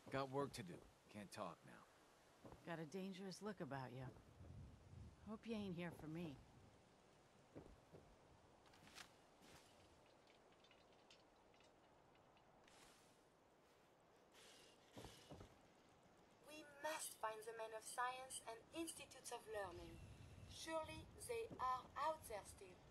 Got work to do. Can't talk now. Got a dangerous look about you. Hope you ain't here for me. We must find the men of science and institutes of learning. Surely they are out there still.